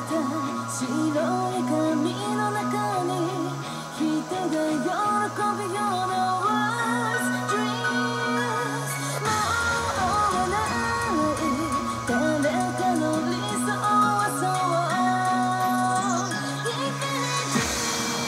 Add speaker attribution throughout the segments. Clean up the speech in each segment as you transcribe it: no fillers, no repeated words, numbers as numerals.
Speaker 1: た白い髪の中に人が喜ぶような What's dreams もう追わない誰かの理想はそうインフィニティ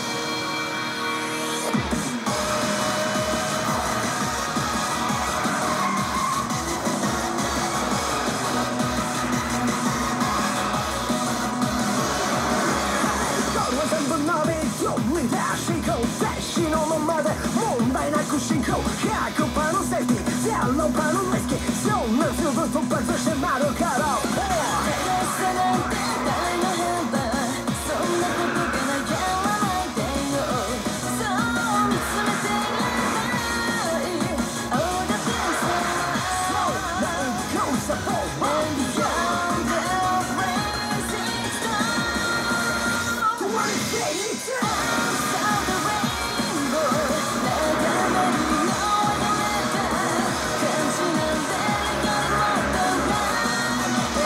Speaker 1: 全部ナビ読み出し行こう最新のままで問題なく進行100%のセーフティー0%のリスキーそんなすぐ突発してまるから探さなんて誰の変だそんなことが悩まないでよそう見つめていない All the things that Life goes up and beyond the racing star What is it? Sound the rainbow 眺めるような感じなんでよりもっと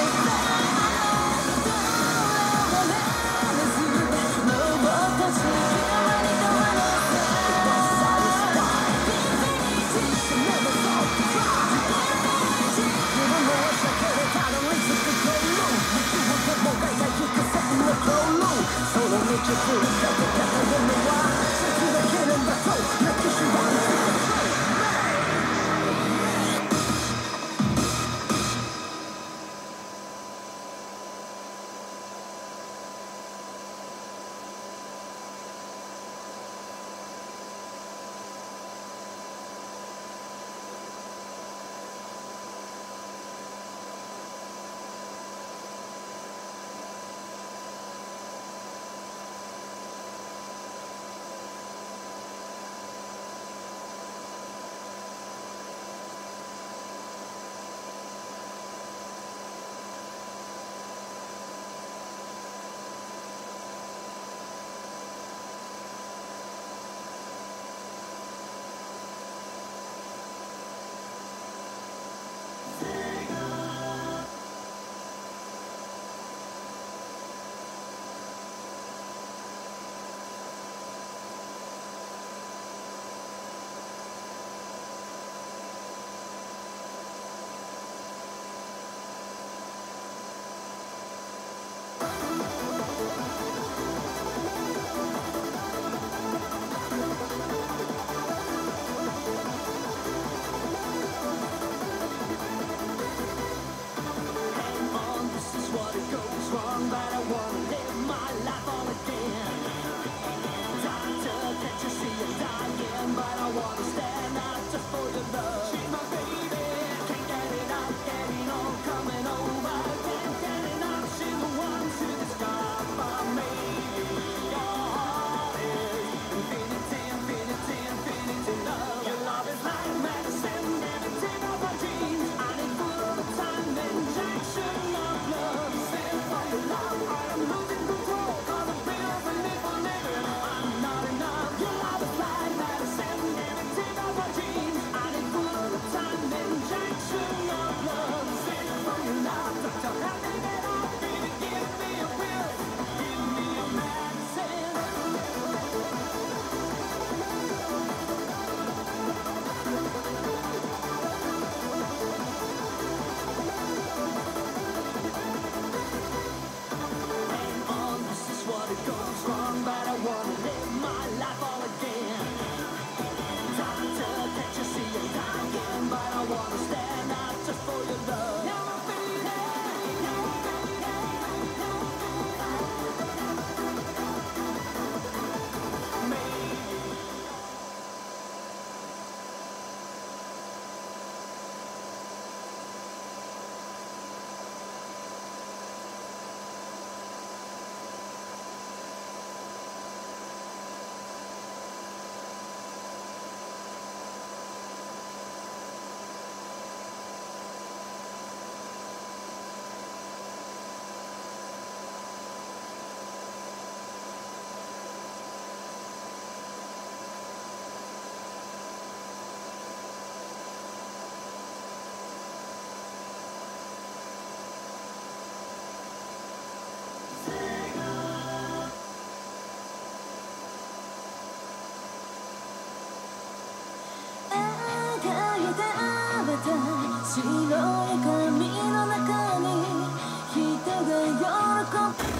Speaker 1: た白い髪の中に人が喜ぶ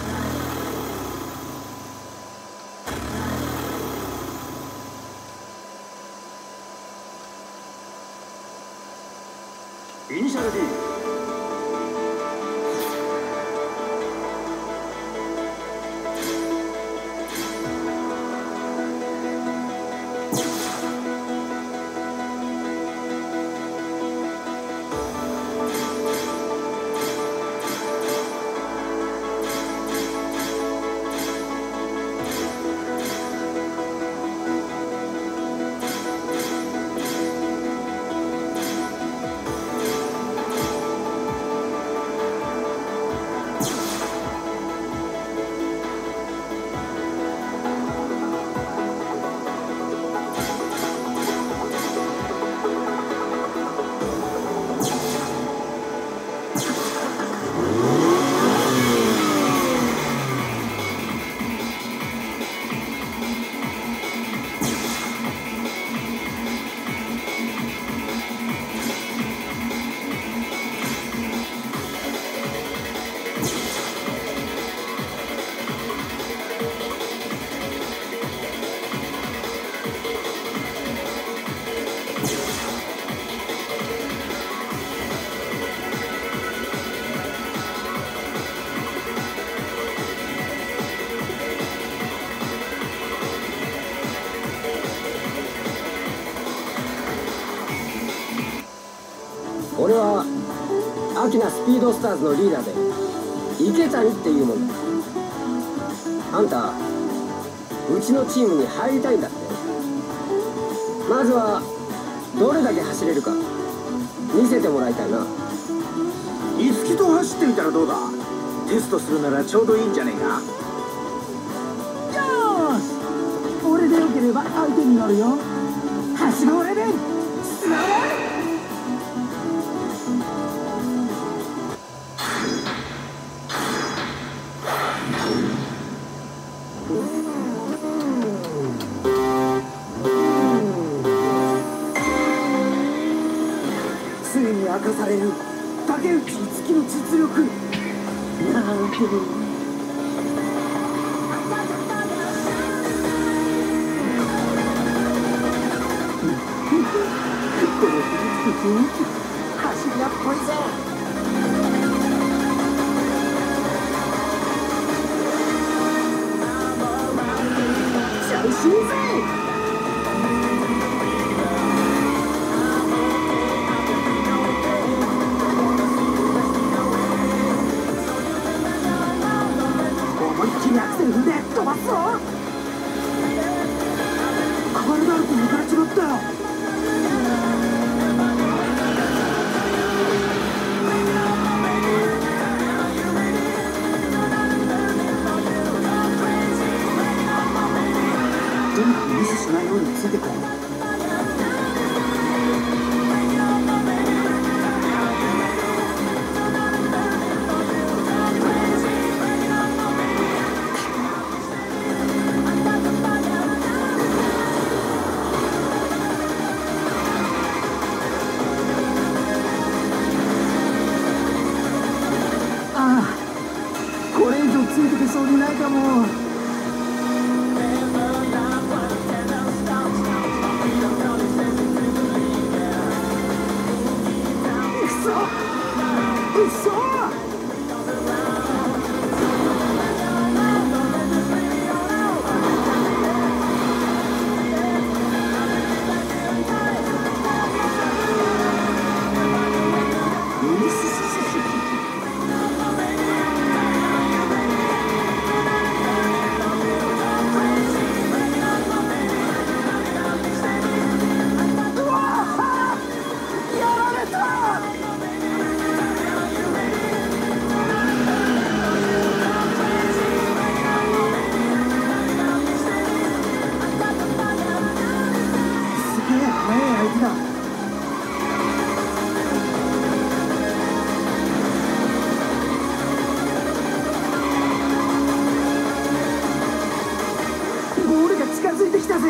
Speaker 2: イニシャル D。
Speaker 3: 俺はアキナスピードスターズのリーダーで池谷っていうもんだ。あんたうちのチームに入りたいんだって。まずはどれだけ走れるか見せてもらいたいな。
Speaker 2: いつきと走ってみたらどうだ。テストするならちょうどいいんじゃねえか。
Speaker 1: よーし、俺でよければ相手になるよ。走る俺でつながる。ついに明かされる竹内樹の実力なんて。この雰囲気走り屋っぽいぜ。調子いいぜ。思いっきりアクセル踏んで飛ばすぞ。カルダルと抜かれちまったよ。とにかくミスしないようについてこう。これ以上ついてけそうにないかも。うそゴールが近づいてきたぜ。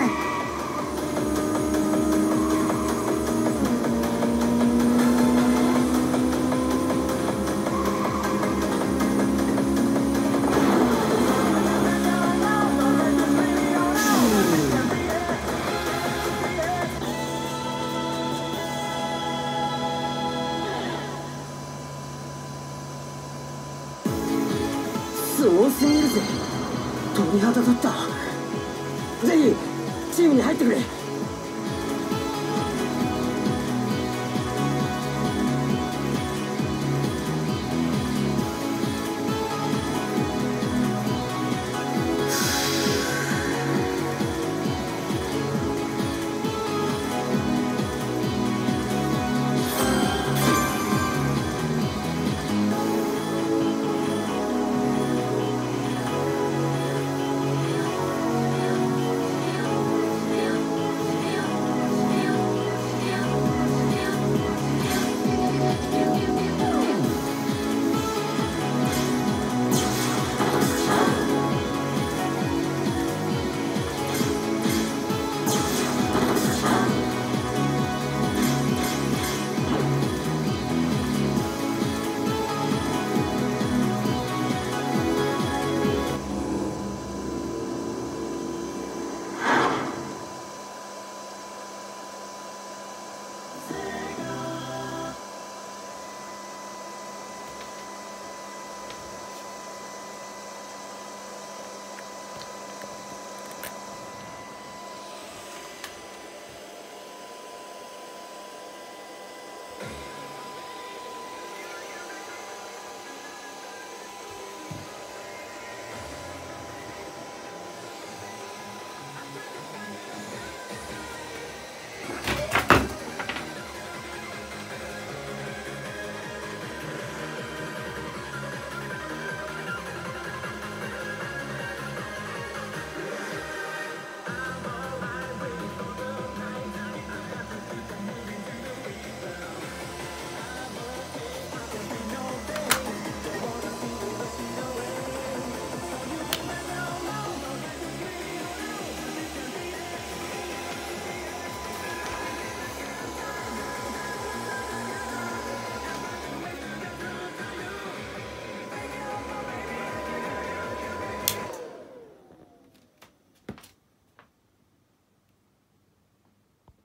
Speaker 3: すぎるぜ。鳥肌だった。ぜひチームに入ってくれ。